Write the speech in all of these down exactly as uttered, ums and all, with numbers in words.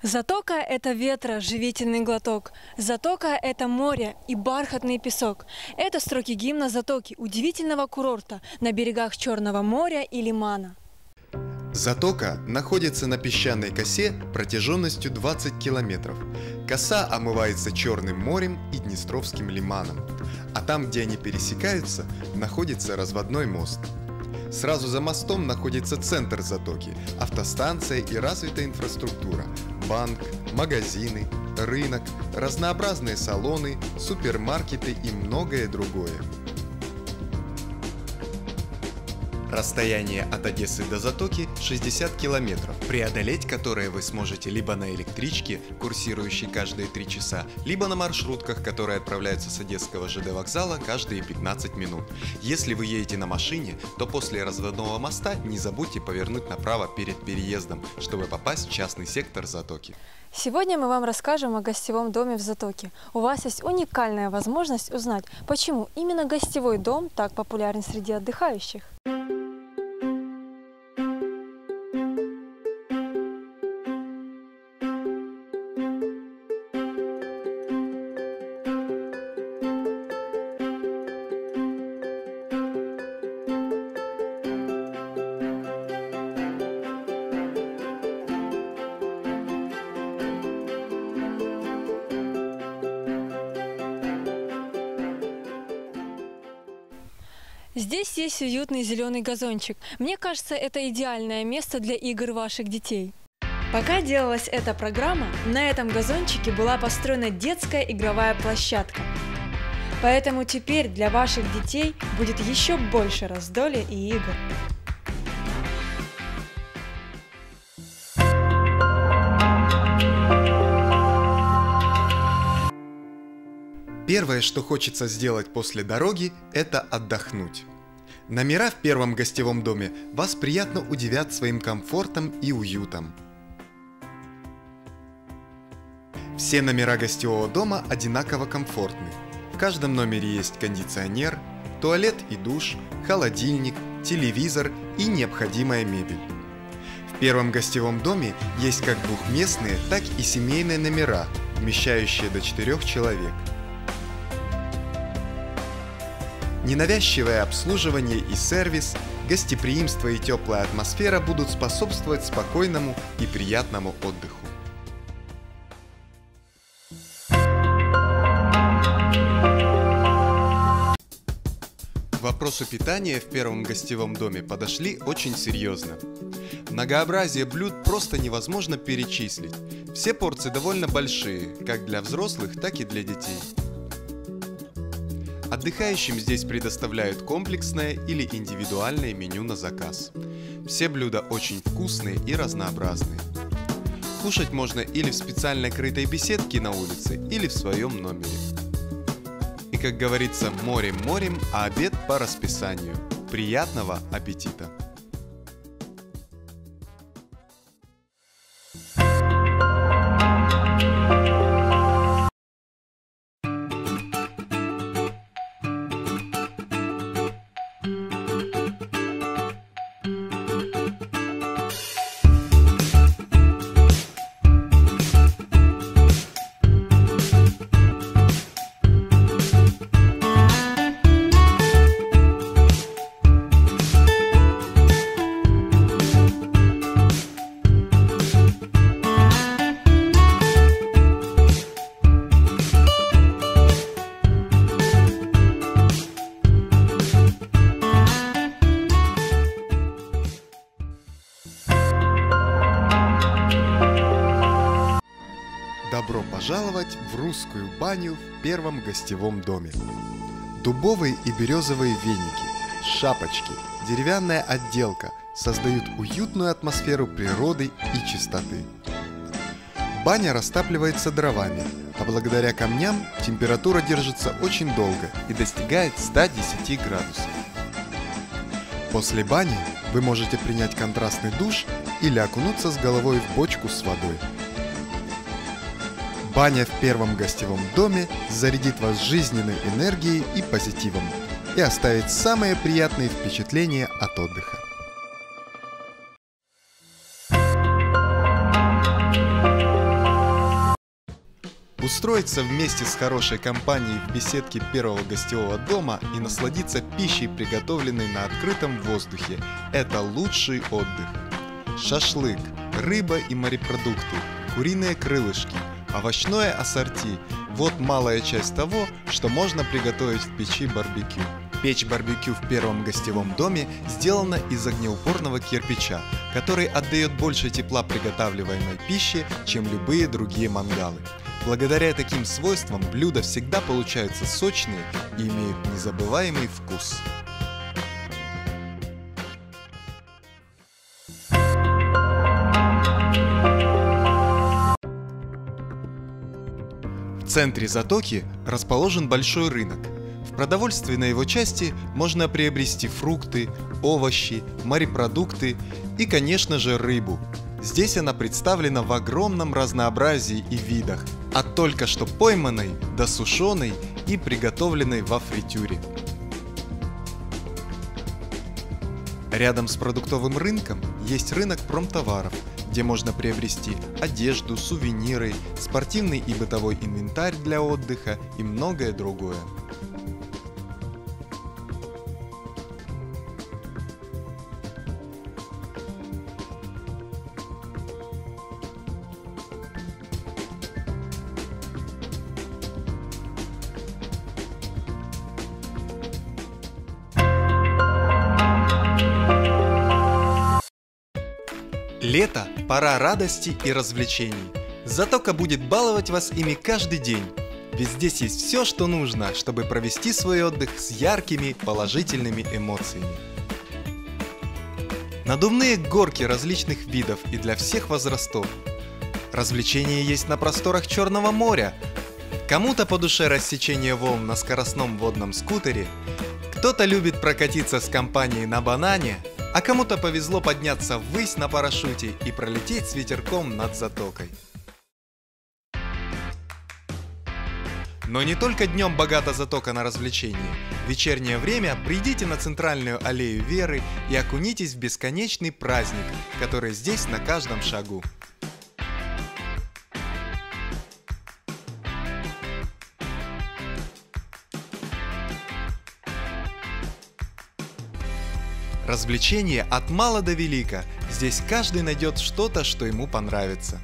Затока – это ветра, живительный глоток. Затока – это море и бархатный песок. Это строки гимна Затоки, удивительного курорта на берегах Черного моря и Лимана. Затока находится на песчаной косе протяженностью двадцать километров. Коса омывается Черным морем и Днестровским лиманом. А там, где они пересекаются, находится разводной мост. Сразу за мостом находится центр Затоки, автостанция и развитая инфраструктура, банк, магазины, рынок, разнообразные салоны, супермаркеты и многое другое. Расстояние от Одессы до Затоки шестьдесят километров, преодолеть которое вы сможете либо на электричке, курсирующей каждые три часа, либо на маршрутках, которые отправляются с Одесского ЖД вокзала каждые пятнадцать минут. Если вы едете на машине, то после разводного моста не забудьте повернуть направо перед переездом, чтобы попасть в частный сектор Затоки. Сегодня мы вам расскажем о гостевом доме в Затоке. У вас есть уникальная возможность узнать, почему именно гостевой дом так популярен среди отдыхающих. Здесь есть уютный зеленый газончик. Мне кажется, это идеальное место для игр ваших детей. Пока делалась эта программа, на этом газончике была построена детская игровая площадка. Поэтому теперь для ваших детей будет еще больше раздолья и игр. Первое, что хочется сделать после дороги, это отдохнуть. Номера в первом гостевом доме вас приятно удивят своим комфортом и уютом. Все номера гостевого дома одинаково комфортны. В каждом номере есть кондиционер, туалет и душ, холодильник, телевизор и необходимая мебель. В первом гостевом доме есть как двухместные, так и семейные номера, вмещающие до четырех человек. Ненавязчивое обслуживание и сервис, гостеприимство и теплая атмосфера будут способствовать спокойному и приятному отдыху. К вопросу питания в первом гостевом доме подошли очень серьезно. Многообразие блюд просто невозможно перечислить. Все порции довольно большие, как для взрослых, так и для детей. Отдыхающим здесь предоставляют комплексное или индивидуальное меню на заказ. Все блюда очень вкусные и разнообразные. Кушать можно или в специально крытой беседке на улице, или в своем номере. И, как говорится, морем морем, а обед по расписанию. Приятного аппетита! Добро пожаловать в русскую баню в первом гостевом доме. Дубовые и березовые веники, шапочки, деревянная отделка создают уютную атмосферу природы и чистоты. Баня растапливается дровами, а благодаря камням температура держится очень долго и достигает ста десяти градусов. После бани вы можете принять контрастный душ или окунуться с головой в бочку с водой. Баня в первом гостевом доме зарядит вас жизненной энергией и позитивом и оставит самые приятные впечатления от отдыха. Устроиться вместе с хорошей компанией в беседке первого гостевого дома и насладиться пищей, приготовленной на открытом воздухе – это лучший отдых. Шашлык, рыба и морепродукты, куриные крылышки, овощное ассорти – вот малая часть того, что можно приготовить в печи барбекю. Печь барбекю в первом гостевом доме сделана из огнеупорного кирпича, который отдает больше тепла приготавливаемой пище, чем любые другие мангалы. Благодаря таким свойствам блюда всегда получаются сочные и имеют незабываемый вкус. В центре Затоки расположен большой рынок. В продовольственной его части можно приобрести фрукты, овощи, морепродукты и, конечно же, рыбу. Здесь она представлена в огромном разнообразии и видах, от только что пойманной до сушеной и приготовленной во фритюре. Рядом с продуктовым рынком есть рынок промтоваров, где можно приобрести одежду, сувениры, спортивный и бытовой инвентарь для отдыха и многое другое. Лето – пора радости и развлечений. Затока будет баловать вас ими каждый день. Ведь здесь есть все, что нужно, чтобы провести свой отдых с яркими положительными эмоциями. Надувные горки различных видов и для всех возрастов. Развлечения есть на просторах Черного моря. Кому-то по душе рассечение волн на скоростном водном скутере, кто-то любит прокатиться с компанией на банане, а кому-то повезло подняться ввысь на парашюте и пролететь с ветерком над Затокой. Но не только днем богата Затока на развлечения. В вечернее время придите на центральную аллею Веры и окунитесь в бесконечный праздник, который здесь на каждом шагу. Развлечения от мала до велика. Здесь каждый найдет что-то, что ему понравится.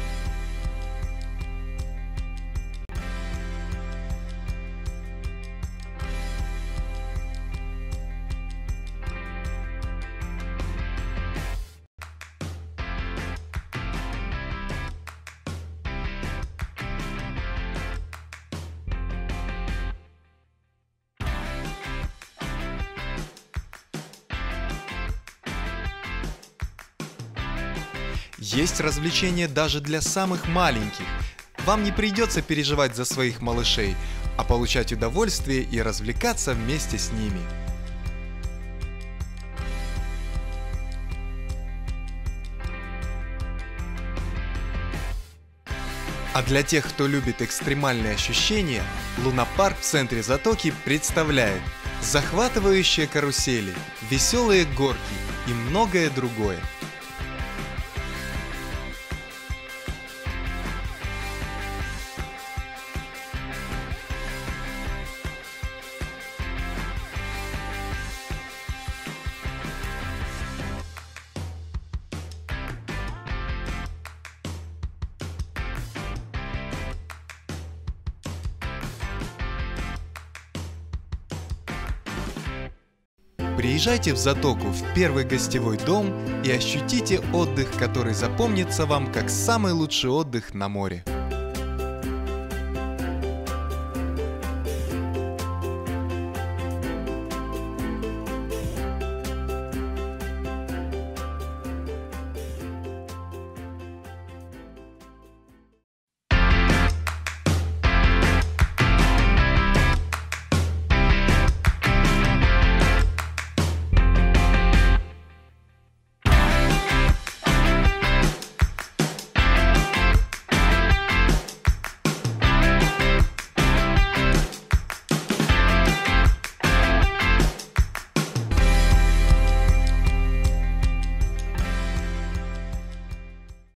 Есть развлечения даже для самых маленьких. Вам не придется переживать за своих малышей, а получать удовольствие и развлекаться вместе с ними. А для тех, кто любит экстремальные ощущения, лунопарк в центре Затоки представляет захватывающие карусели, веселые горки и многое другое. Приезжайте в Затоку в первый гостевой дом и ощутите отдых, который запомнится вам как самый лучший отдых на море.